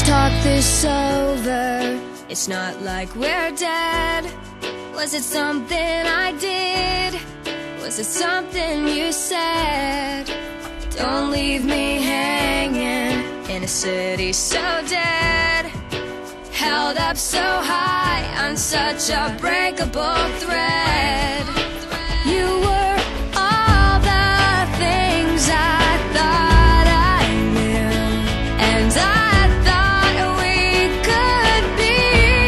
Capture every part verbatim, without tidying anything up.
talk this over. It's not like we're dead. Was it something I did? Was it something you said? Don't leave me hanging in a city so dead, held up so high on such a breakable thread. You were all the things I thought I knew, and I thought we could be.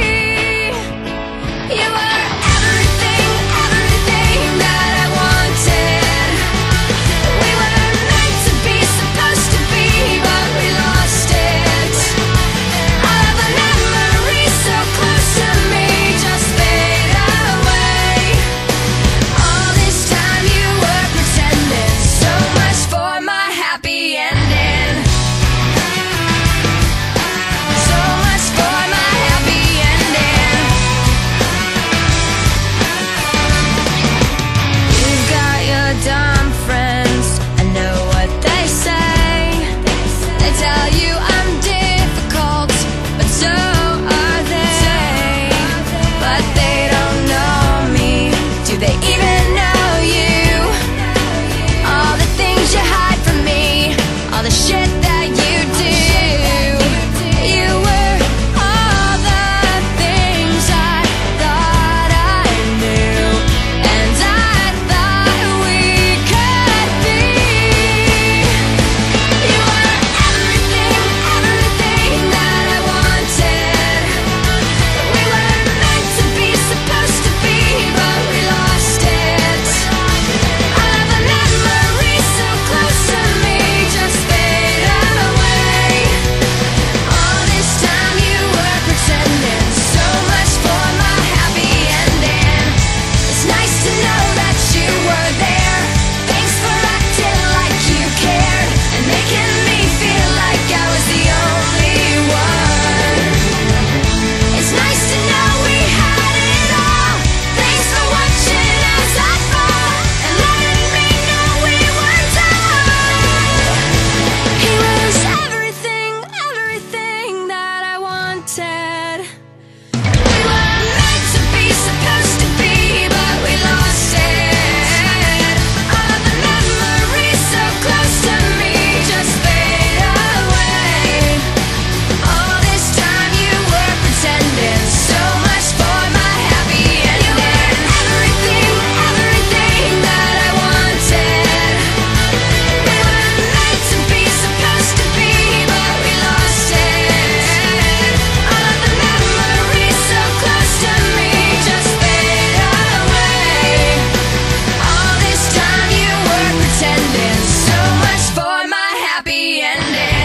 You were everything, everything that I wanted. We were meant to be, supposed to be, but we lost it. All of the memories so close to me just fade away. All this time you were pretending, so much for my happy ending. So much for my happy ending. You've got your dumb friends, I know what they say. They tell you I'm difficult, but so are they. But they don't know me. Do they even know you? All the things you hide from me, all the shit that you do. You were all the things I thought I knew, and I thought we could be. You were everything, everything that I wanted. We were meant to be, supposed to be, but we lost it. All of the memories so close to me just fade away. All this time you were pretending, so much for my happy ending. It's nice to know that you were there. Thanks for acting like you cared and making me feel like I was the only one. It's nice to know we had it all. Thanks for watching as I fall and letting me know we were done. He was everything, everything that I wanted. We were meant to be, supposed to be, but we lost it. All of the memories so close to me just fade away. All this time you were pretending, so much for my happy ending. You were everything, everything that I wanted. We were meant to be, supposed to be, but we lost it. All of the memories so close to me just fade away. All this time you were pretending, so much for my happy ending.